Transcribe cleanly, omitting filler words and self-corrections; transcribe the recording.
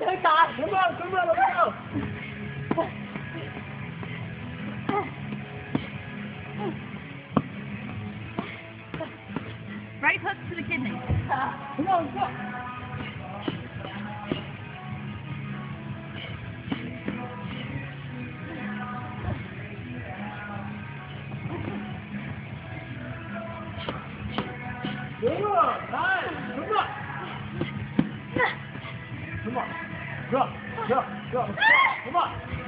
Trời trời. Come on, let's go. Right hook to the kidney. Come on, let's go. Good, nice. Come on. Come on. Go. Come on.